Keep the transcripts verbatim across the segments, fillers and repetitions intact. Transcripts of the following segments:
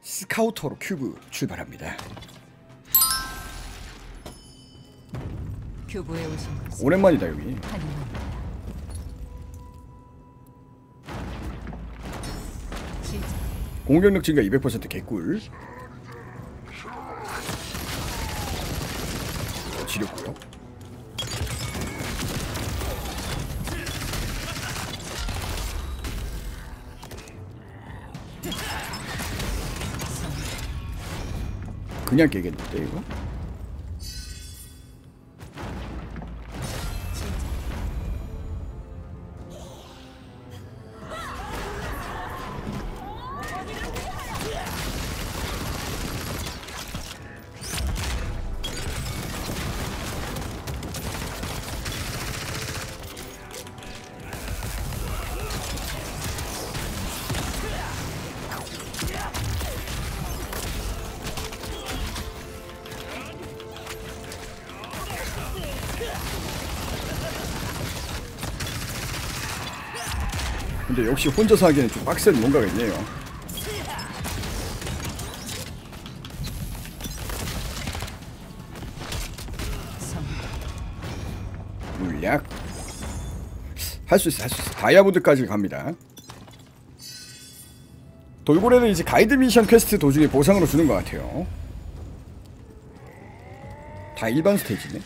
스카우터로 큐브 출발합니다. 큐브에 오신 것을 오랜만이다 여기. 환영합니다. 시작. 공격력 증가 이백 퍼센트 개꿀. 지렸고요. 그냥 깨겠는데 이거? 근데 역시 혼자서 하기에는 좀 빡센 뭔가가 있네요. 물약 할 수 있어, 할 수 있어. 다이아몬드까지 갑니다. 돌고래는 이제 가이드 미션 퀘스트 도중에 보상으로 주는 것 같아요. 다 일반 스테이지네.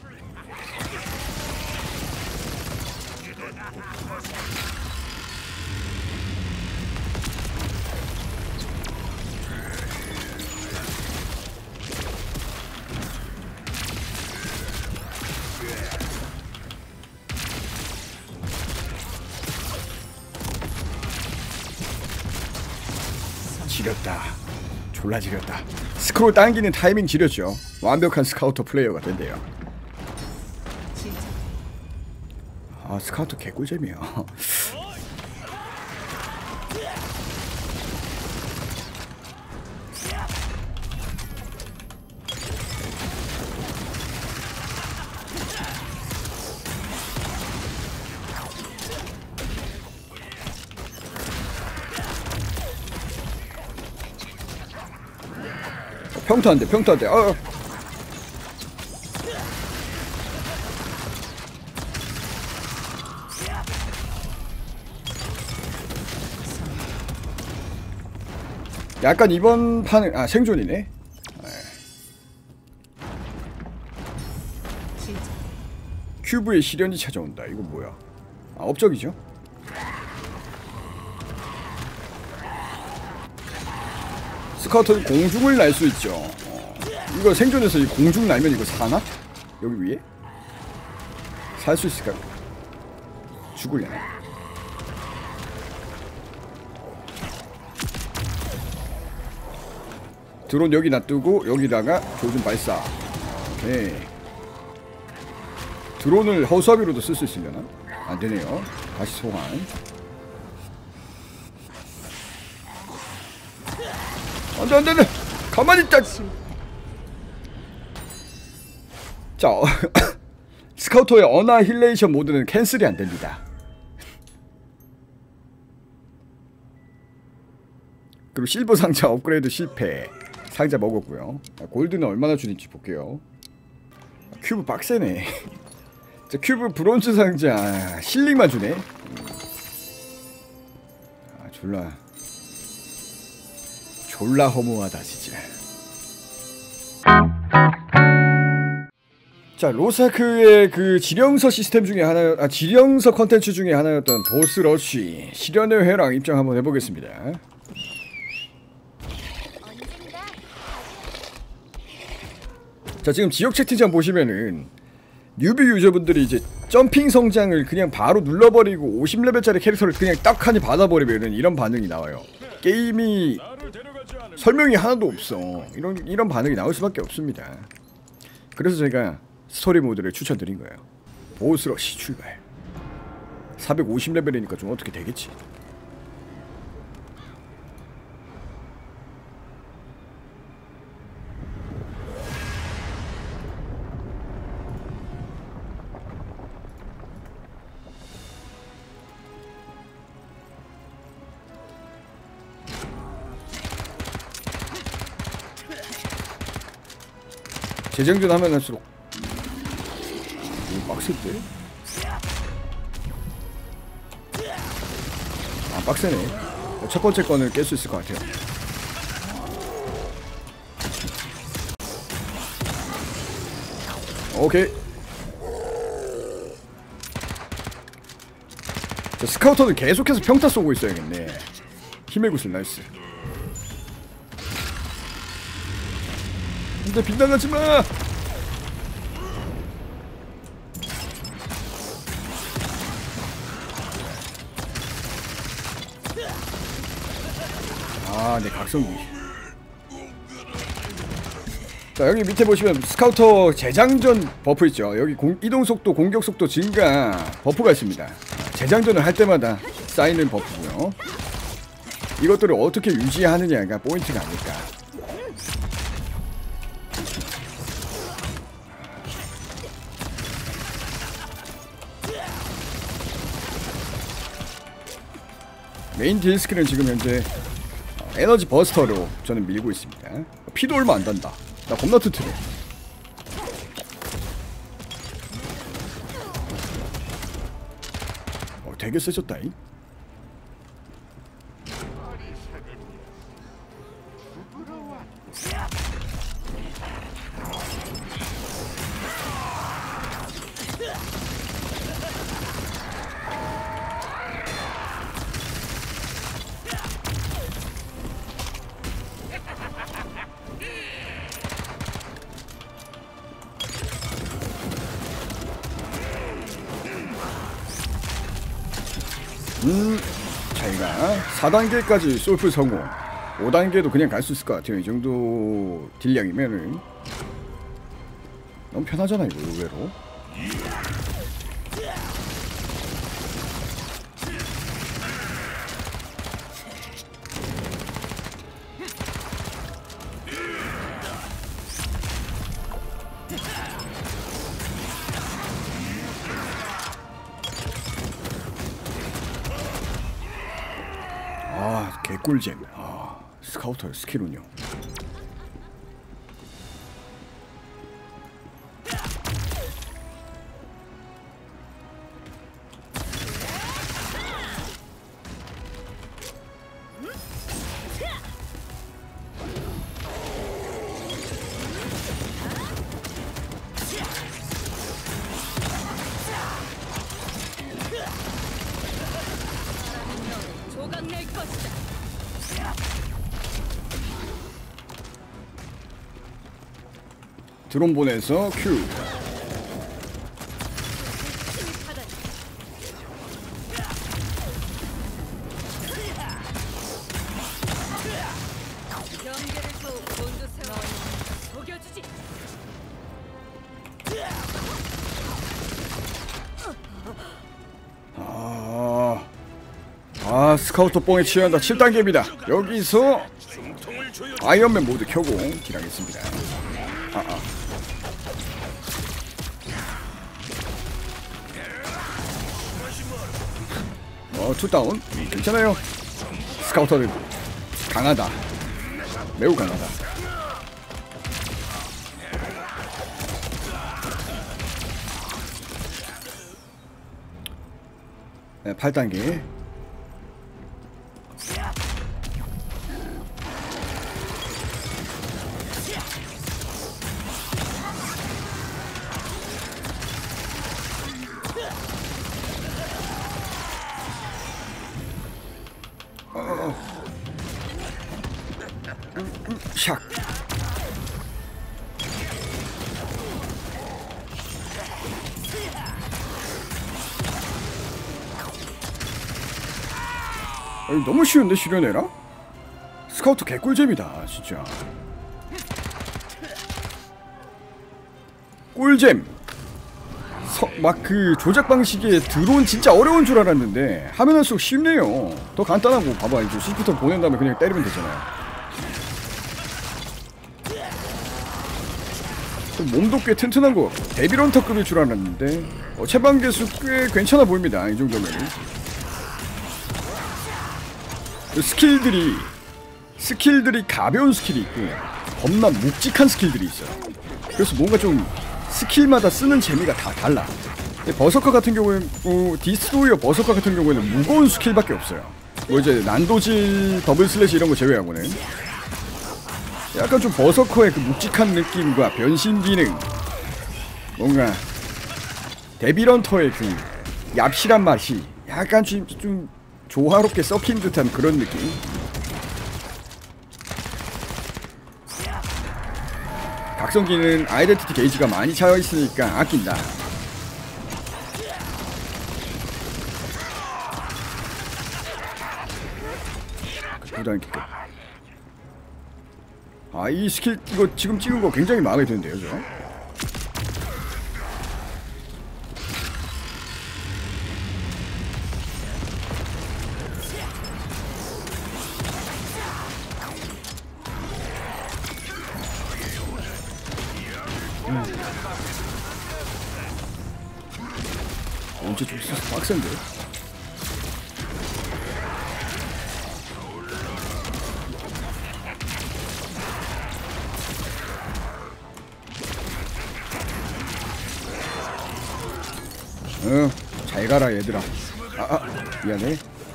지렸다. 졸라 지렸다. 스크롤 당기는 타이밍 지렸죠. 완벽한 스카우터 플레이어가 된대요. 아 스카우터 개꿀잼이야. 평타 안 돼, 평타 안 돼. 아. 약간 이번 판은 아 생존이네. 큐브의 시련이 찾아온다. 이거 뭐야? 아 업적이죠? 스카우터는 공중을 날 수 있죠. 어. 이거 생존에서 이 공중 날면 이거 사나? 여기 위에? 살 수 있을까? 죽을려나? 드론 여기 놔두고 여기다가 조준 발사. 오케이. 드론을 허수아비로도 쓸 수 있으려나? 안되네요. 다시 소환. 안돼 안돼 안돼 가만히 있자. 자 스카우터의 어나힐레이션 모드는 캔슬이 안됩니다. 그리고 실버 상자 업그레이드 실패. 상자 먹었고요. 골드는 얼마나 주는지 볼게요. 큐브 빡세네. 자 큐브 브론즈 상자 실링만 주네. 아 졸라 졸라 허무하다 진짜. 자 로사크의 그 지령서 시스템 중에 하나, 아 지령서 컨텐츠 중에 하나였던 보스 러쉬 시련의 회랑 입장 한번 해보겠습니다. 자 지금 지역 채팅창 보시면은 뉴비 유저분들이 이제 점핑 성장을 그냥 바로 눌러버리고 오십 레벨짜리 캐릭터를 그냥 딱하니 받아버리면은 이런 반응이 나와요. 게임이 설명이 하나도 없어. 이런 이런 반응이 나올 수밖에 없습니다. 그래서 제가 스토리 모드를 추천드린 거예요. 보스러시 출발. 사백오십 레벨이니까 좀 어떻게 되겠지. 재장전 하면 할수록 이거 빡셀때? 아 빡세네. 첫 번째 건을 깰 수 있을 것 같아요. 오케이. 자, 스카우터는 계속해서 평타 쏘고 있어야겠네. 힘의 구슬 나이스. 근데 빗나가지마. 아, 내 각성기. 자, 여기 밑에 보시면 스카우터 재장전 버프 있죠. 여기 공, 이동속도, 공격속도 증가 버프가 있습니다. 재장전을 할 때마다 쌓이는 버프고요. 이것들을 어떻게 유지하느냐가 포인트가 아닐까. 메인 딜 스킬은 지금 현재 에너지 버스터로 저는 밀고 있습니다. 피도 얼마 안 단다. 나 겁나 튼튼해. 어, 되게 세졌다잉. 음, 자기가 사 단계까지 솔플 성공. 오 단계도 그냥 갈 수 있을 것 같아요. 이 정도 딜량이면은 너무 편하잖아 이거 의외로. 아, 개꿀잼. 아, 스카우터의 스킬은요. 드론 보내서 큐. 아, 아 스카우터 뽕에 취한다. 칠 단계입니다. 여기서 아이언맨 모드 켜고 딜하겠습니다. 아, 아. 어, 투다운. 괜찮아요. 스카우터는 강하다. 매우 강하다. 네, 팔 단계. 샥. 아니, 너무 쉬운데 실현해라? 스카우트 개꿀잼이다 진짜. 꿀잼. 막 그 조작 방식의 드론 진짜 어려운 줄 알았는데 하면 할수록 쉽네요. 더 간단하고 봐봐. 이제 시프터 보낸 다음에 그냥 때리면 되잖아요. 몸도 꽤 튼튼한 거 데빌런터급일 줄 알았는데 어, 체방개수 꽤 괜찮아 보입니다. 이 정도면 스킬들이 스킬들이 가벼운 스킬이 있고 겁나 묵직한 스킬들이 있어요. 그래서 뭔가 좀 스킬마다 쓰는 재미가 다 달라. 버서커 같은 경우에는 어, 디스트로이어 버서커 같은 경우에는 무거운 스킬밖에 없어요. 뭐 이제 난도질 더블 슬래시 이런 거 제외하고는 약간 좀 버서커의 그 묵직한 느낌과 변신 기능, 뭔가 데빌런터의 그 얍실한 맛이 약간 좀, 좀 조화롭게 섞인 듯한 그런 느낌. 각성기는 아이덴티티 게이지가 많이 차여있으니까 아낀다. 아, 이 스킬 이거 지금 찍은 거 굉장히 마음에 드는데요, 저. 음. 언제 좀 있어서 빡센데? 어, 잘 가라 얘들아. 아, 아, 미안해.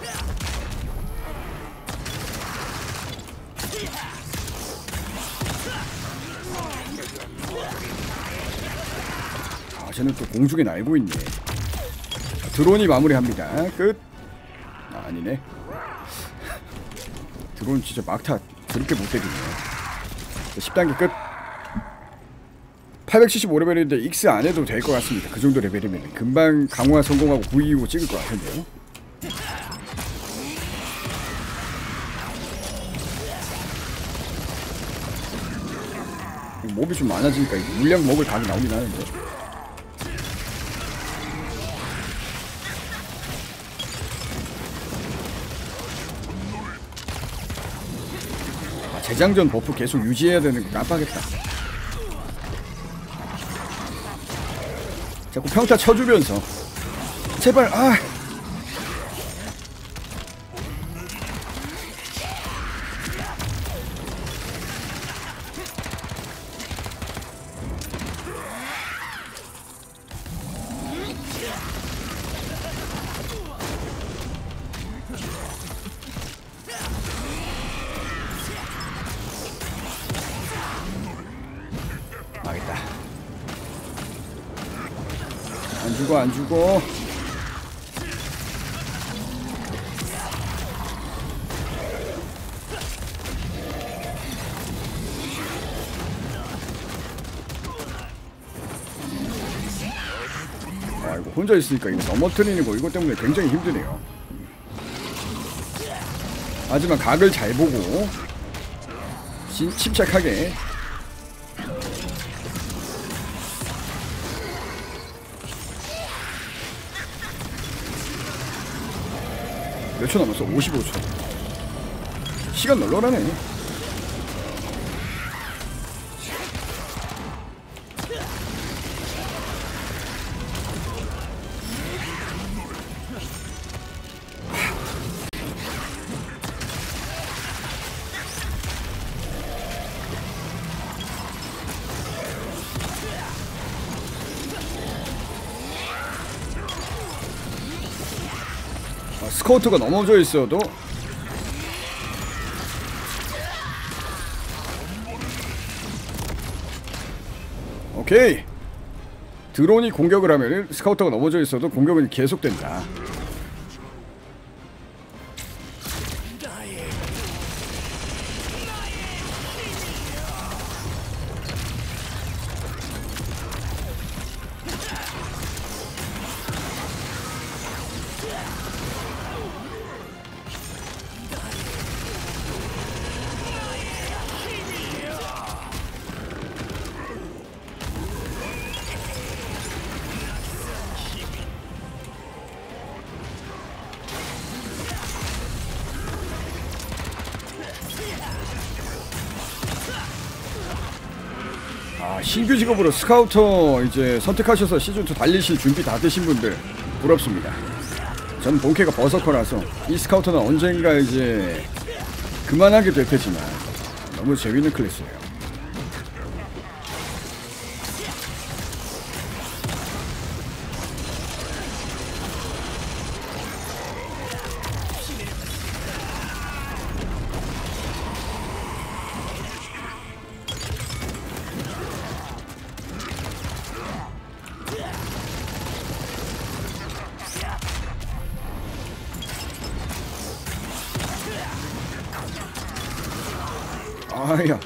아, 쟤는 또 공중에 날고 있네. 드론이 마무리합니다. 끝. 아, 아니네. 드론 진짜 막타 그렇게 못 때리네. 십 단계 끝. 팔백칠십오 레벨인데 익스 안 해도 될 것 같습니다. 그 정도 레벨이면 금방 강화 성공하고 구이이오 찍을 것 같은데요. 몹이 좀 많아지니까 물량 먹을 각이 나오긴 하는데. 아, 재장전 버프 계속 유지해야 되는 거 깜빡했다. 자꾸 평타 쳐주면서 제발. 아 망했다. 안 죽어 안 죽어. 아 이거 혼자 있으니까 이거 넘어뜨리는 거 이것 때문에 굉장히 힘드네요. 하지만 각을 잘 보고 신, 침착하게. 몇 초 남았어? 오십오 초. 시간 널널하네. 스커우트가 넘어져 있어도 오케이. 드론이 공격을 하면 스카우터가 넘어져 있어도 공격은 계속된다. 아, 신규 직업으로 스카우터 이제 선택하셔서 시즌이 달리실 준비 다 되신 분들 부럽습니다. 전 본캐가 버서커라서 이 스카우터는 언젠가 이제 그만하게 될 테지만 너무 재밌는 클래스예요. 아야.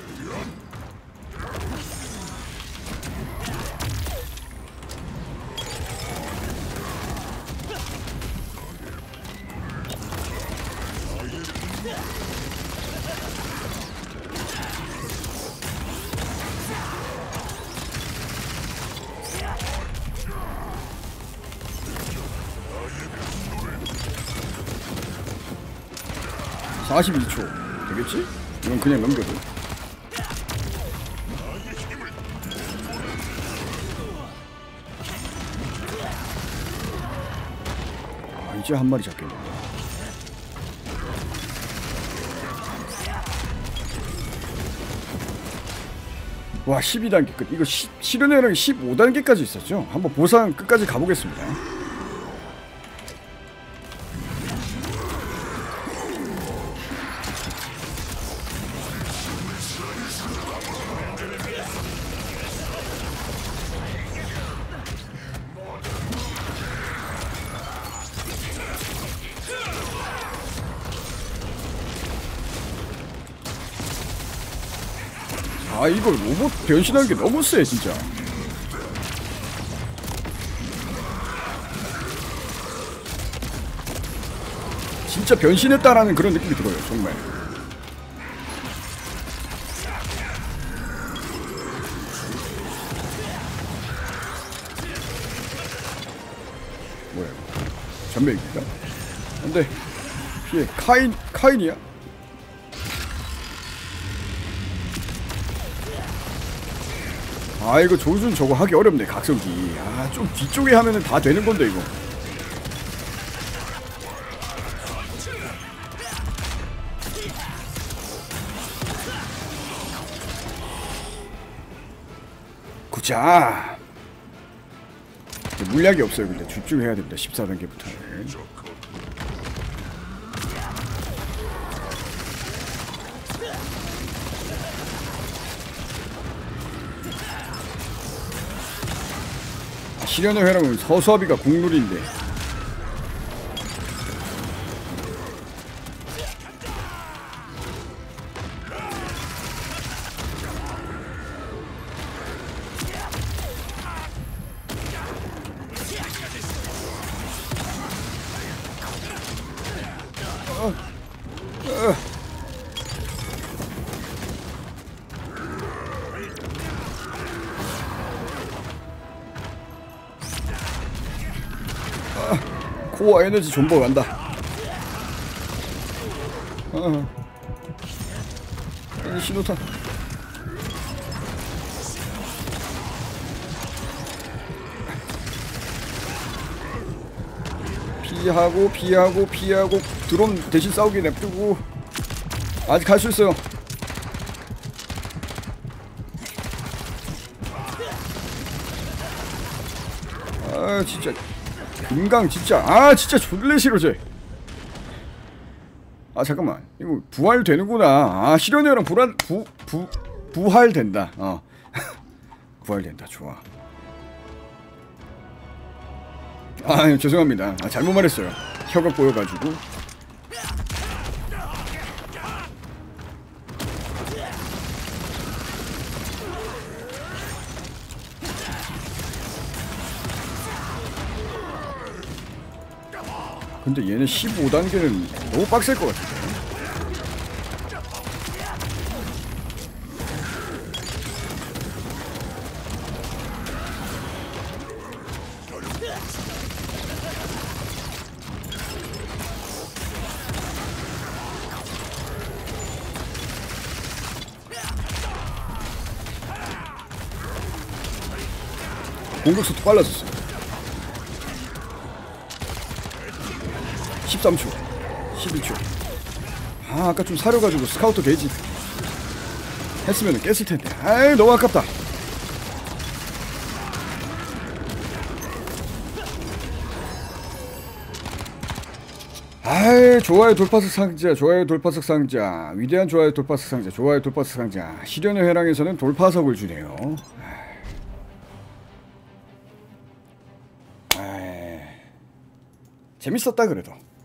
사십이 초 되겠지? 이건 그냥 넘겨도. 아, 이제 한 마리 잡겠네. 와, 십이 단계 끝. 이거 실현회랑이 십오 단계까지 있었죠. 한번 보상 끝까지 가보겠습니다. 아, 이거 로봇 변신하는 게 너무 세 진짜. 진짜 변신했다라는 그런 느낌이 들어요 정말. 뭐야 이거 전멸입니까? 안돼. 피해. 카인 카인이야? 아, 이거 조준 저거 하기 어렵네 각성기. 아, 좀 뒤쪽에 하면은 다 되는 건데 이거. 구자. 물약이 없어요. 근데 집중해야 됩니다. 십사 단계부터는. 실현의 회랑은 서수아비가 국룰인데. 어, 어. 코어 에너지 존버 간다. 어. 이 신호탄. 피하고 피하고 피하고 드론 대신 싸우게 냅두고. 아직 할 수 있어요. 아 진짜 금강 진짜. 아 진짜 졸래 싫어 쟤. 아 잠깐만 이거 부활되는구나. 아 실현이랑 불안 부 부 부활된다. 어 부활된다. 좋아. 아 죄송합니다. 아, 잘못 말했어요. 혀가 꼬여가지고. 근데 얘는 십오 단계는 너무 빡셀 것 같은데. 공격 속도 빨라졌어. 십삼 초 십이 초. 아 아까 좀 사려가지고 스카우터 게이지 했으면 깼을텐데. 아이 너무 아깝다. 아이 좋아요 돌파석 상자. 좋아요 돌파석 상자. 위대한 좋아요 돌파석 상자. 좋아요 돌파석 상자. 실현의 회랑에서는 돌파석을 주네요. 아이, 재밌었다 그래도.